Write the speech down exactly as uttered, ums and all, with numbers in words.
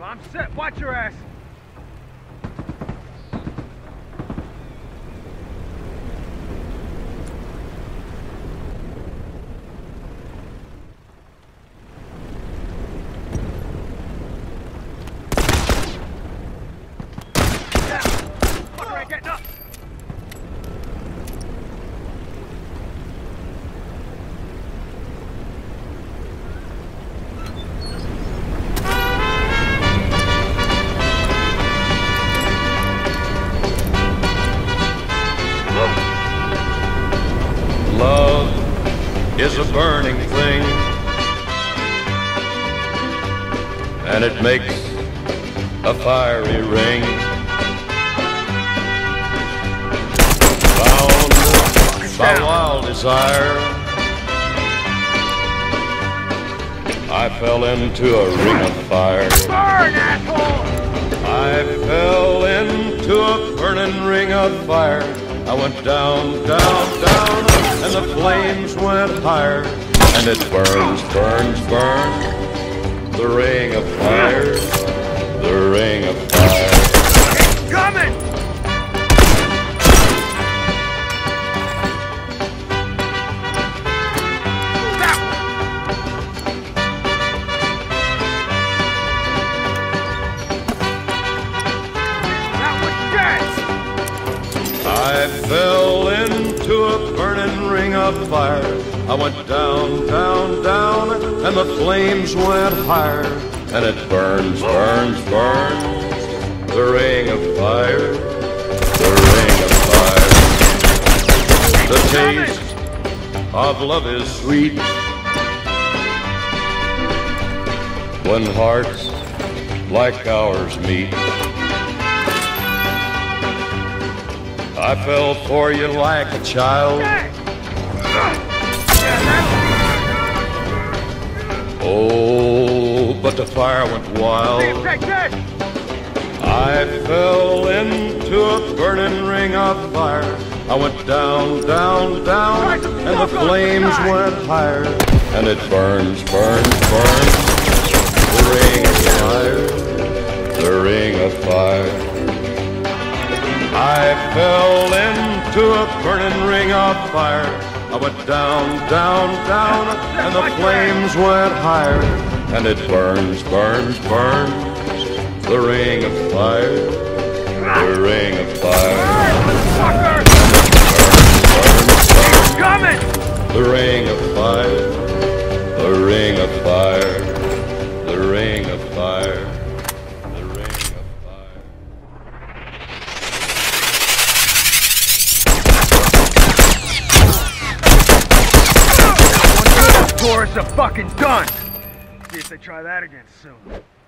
I'm set. Watch your ass. Is a burning thing, and it makes a fiery ring. Bound by wild desire, I fell into a ring of fire. Burn, asshole! I fell into a burning ring of fire. I went down, down, down, and the flames went higher. And it burns, burns, burns, the ring of fire, the ring of fire. It's coming! I fell into a burning ring of fire. I went down, down, down, and the flames went higher. And it burns, burns, burns, the ring of fire, the ring of fire. The taste of love is sweet when hearts like ours meet. I fell for you like a child. Oh, but the fire went wild. I fell into a burning ring of fire. I went down, down, down, and the flames went higher. And it burns, burns, burns, the ring of fire, the ring of fire. I fell into a burning ring of fire. I went down, down, down, and the flames went higher. And it burns, burns, burns, the ring of fire, the ring of fire. And it burns, burns, burns, the ring of fire, the ring of fire, the ring of fire. Tourists are fucking done. See if they try that again soon.